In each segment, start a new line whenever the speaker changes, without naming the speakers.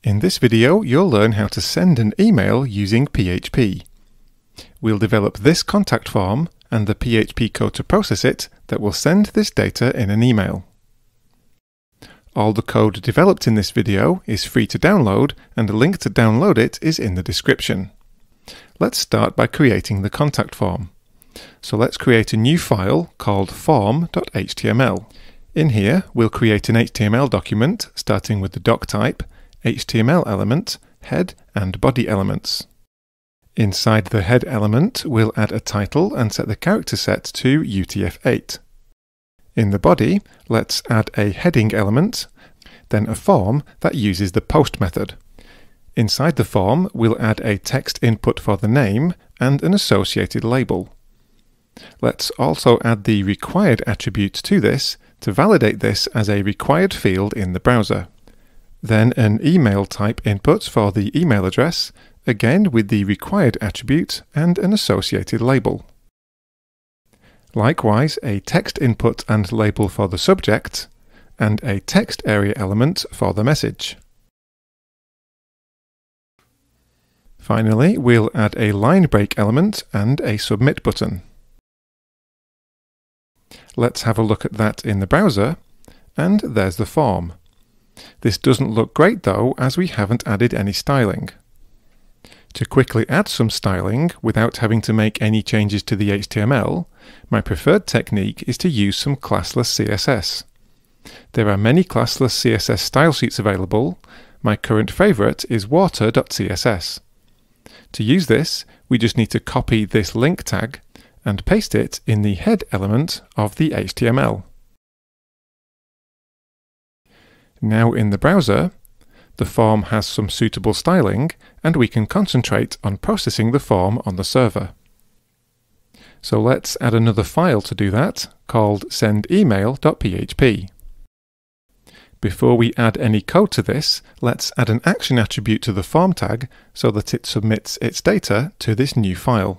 In this video, you'll learn how to send an email using PHP. We'll develop this contact form and the PHP code to process it that will send this data in an email. All the code developed in this video is free to download, and a link to download it is in the description. Let's start by creating the contact form. So let's create a new file called form.html. In here, we'll create an HTML document starting with the doc type, HTML element, head and body elements. Inside the head element, we'll add a title and set the character set to UTF-8. In the body, let's add a heading element, then a form that uses the post method. Inside the form, we'll add a text input for the name and an associated label. Let's also add the required attributes to this to validate this as a required field in the browser. Then an email type input for the email address, again with the required attribute and an associated label. Likewise, a text input and label for the subject, and a text area element for the message. Finally, we'll add a line break element and a submit button. Let's have a look at that in the browser, and there's the form. This doesn't look great though, as we haven't added any styling. To quickly add some styling without having to make any changes to the HTML, my preferred technique is to use some classless CSS. There are many classless CSS style sheets available. My current favorite is water.css. To use this, we just need to copy this link tag and paste it in the head element of the HTML. Now in the browser, the form has some suitable styling, and we can concentrate on processing the form on the server. So let's add another file to do that, called sendemail.php. Before we add any code to this, let's add an action attribute to the form tag so that it submits its data to this new file.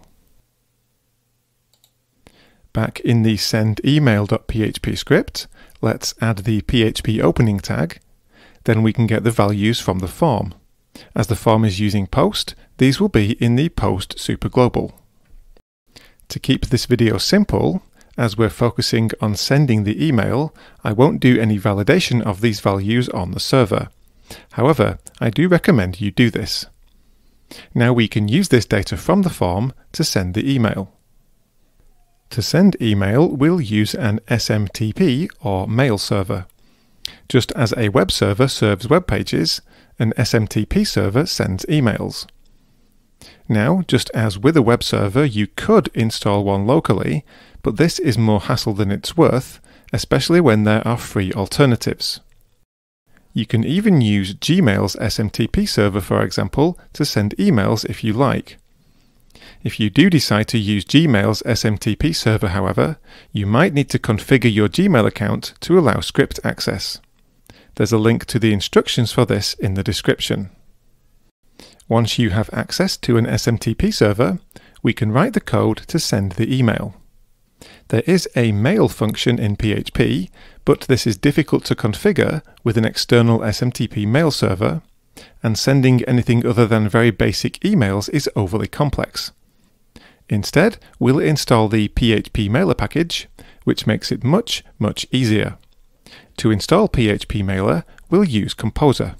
Back in the sendemail.php script, let's add the PHP opening tag. Then we can get the values from the form. As the form is using post, these will be in the post superglobal. To keep this video simple, as we're focusing on sending the email, I won't do any validation of these values on the server. However, I do recommend you do this. Now we can use this data from the form to send the email. To send email, we'll use an SMTP or mail server. Just as a web server serves web pages, an SMTP server sends emails. Now, just as with a web server, you could install one locally, but this is more hassle than it's worth, especially when there are free alternatives. You can even use Gmail's SMTP server, for example, to send emails if you like. If you do decide to use Gmail's SMTP server, however, you might need to configure your Gmail account to allow script access. There's a link to the instructions for this in the description. Once you have access to an SMTP server, we can write the code to send the email. There is a mail function in PHP, but this is difficult to configure with an external SMTP mail server, and sending anything other than very basic emails is overly complex. Instead, we'll install the PHPMailer package, which makes it much easier. To install PHPMailer, we'll use Composer.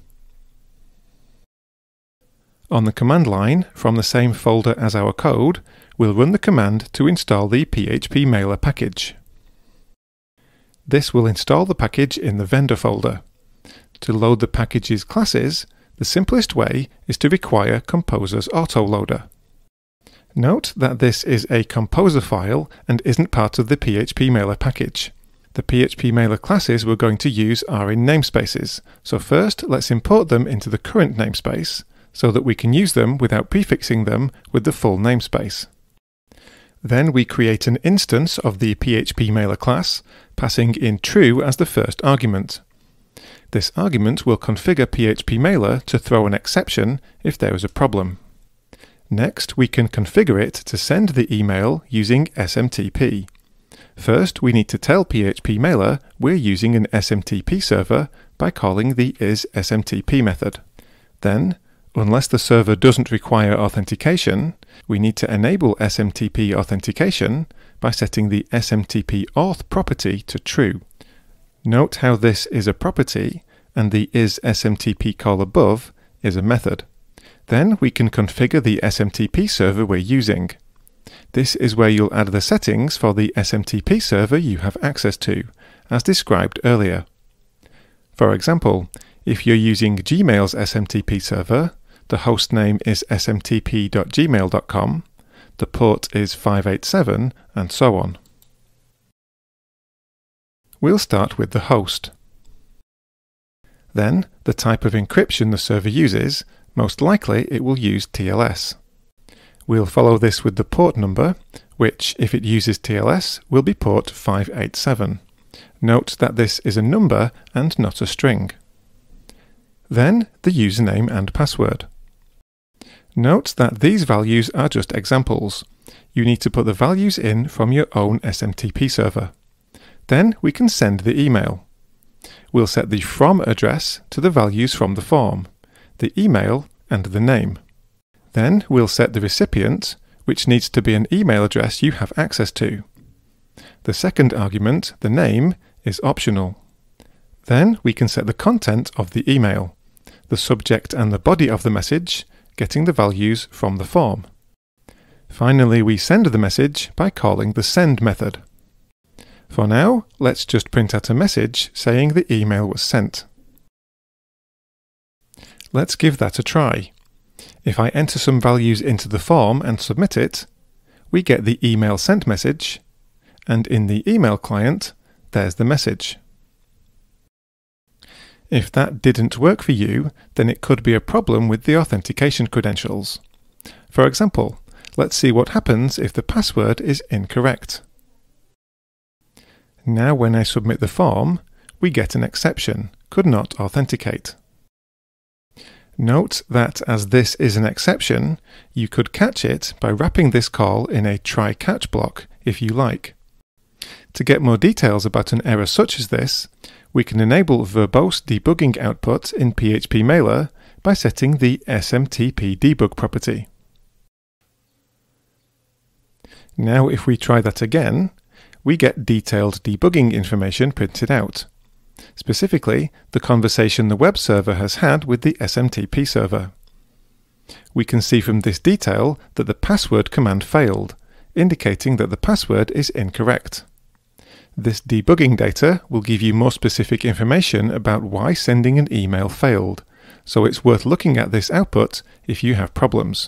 On the command line, from the same folder as our code, we'll run the command to install the PHPMailer package. This will install the package in the vendor folder. To load the package's classes, the simplest way is to require Composer's autoloader. Note that this is a Composer file and isn't part of the PHPMailer package. The PHPMailer classes we're going to use are in namespaces, so first let's import them into the current namespace so that we can use them without prefixing them with the full namespace. Then we create an instance of the PHPMailer class, passing in true as the first argument. This argument will configure PHPMailer to throw an exception if there is a problem. Next, we can configure it to send the email using SMTP. First, we need to tell PHPMailer we're using an SMTP server by calling the isSMTP method. Then, unless the server doesn't require authentication, we need to enable SMTP authentication by setting the SMTP auth property to true. Note how this is a property and the isSMTP call above is a method. Then we can configure the SMTP server we're using. This is where you'll add the settings for the SMTP server you have access to, as described earlier. For example, if you're using Gmail's SMTP server, the host name is smtp.gmail.com, the port is 587, and so on. We'll start with the host. Then, the type of encryption the server uses, most likely it will use TLS. We'll follow this with the port number, which, if it uses TLS, will be port 587. Note that this is a number and not a string. Then, the username and password. Note that these values are just examples. You need to put the values in from your own SMTP server. Then we can send the email. We'll set the from address to the values from the form, the email and the name. Then we'll set the recipient, which needs to be an email address you have access to. The second argument, the name, is optional. Then we can set the content of the email, the subject and the body of the message, getting the values from the form. Finally, we send the message by calling the send method. For now, let's just print out a message saying the email was sent. Let's give that a try. If I enter some values into the form and submit it, we get the email sent message, and in the email client, there's the message. If that didn't work for you, then it could be a problem with the authentication credentials. For example, let's see what happens if the password is incorrect. Now when I submit the form, we get an exception, could not authenticate. Note that as this is an exception, you could catch it by wrapping this call in a try-catch block if you like. To get more details about an error such as this, we can enable verbose debugging output in PHPMailer by setting the SMTP debug property. Now if we try that again, we get detailed debugging information printed out. Specifically, the conversation the web server has had with the SMTP server. We can see from this detail that the password command failed, indicating that the password is incorrect. This debugging data will give you more specific information about why sending an email failed, so it's worth looking at this output if you have problems.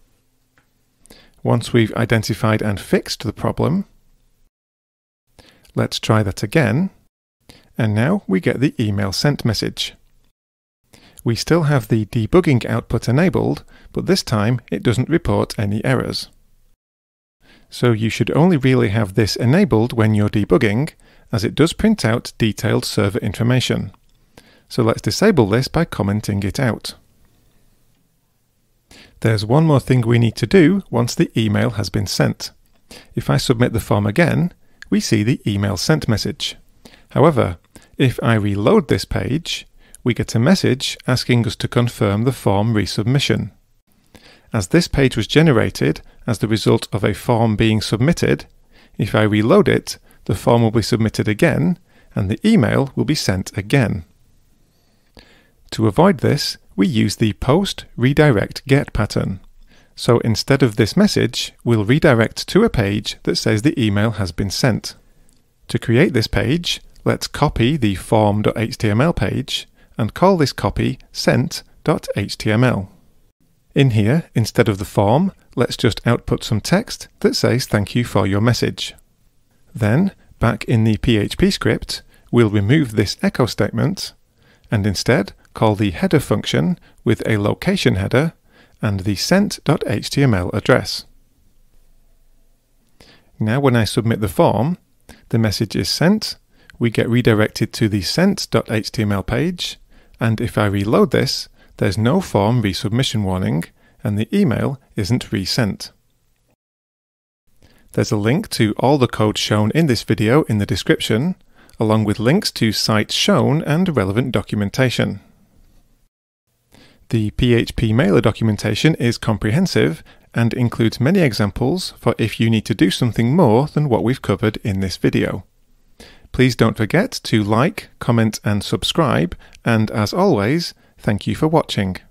Once we've identified and fixed the problem, let's try that again, and now we get the email sent message. We still have the debugging output enabled, but this time it doesn't report any errors. So you should only really have this enabled when you're debugging, as it does print out detailed server information. So let's disable this by commenting it out. There's one more thing we need to do once the email has been sent. If I submit the form again, we see the email sent message. However, if I reload this page, we get a message asking us to confirm the form resubmission. As this page was generated as the result of a form being submitted, if I reload it, the form will be submitted again, and the email will be sent again. To avoid this, we use the post redirect get pattern. So instead of this message, we'll redirect to a page that says the email has been sent. To create this page, let's copy the form.html page and call this copy sent.html. In here, instead of the form, let's just output some text that says thank you for your message. Then, back in the PHP script, we'll remove this echo statement and instead call the header function with a location header and the sent.html address. Now when I submit the form, the message is sent, we get redirected to the sent.html page, and if I reload this, there's no form resubmission warning, and the email isn't resent. There's a link to all the code shown in this video in the description, along with links to sites shown and relevant documentation. The PHPMailer documentation is comprehensive and includes many examples for if you need to do something more than what we've covered in this video. Please don't forget to like, comment and subscribe, and as always, thank you for watching.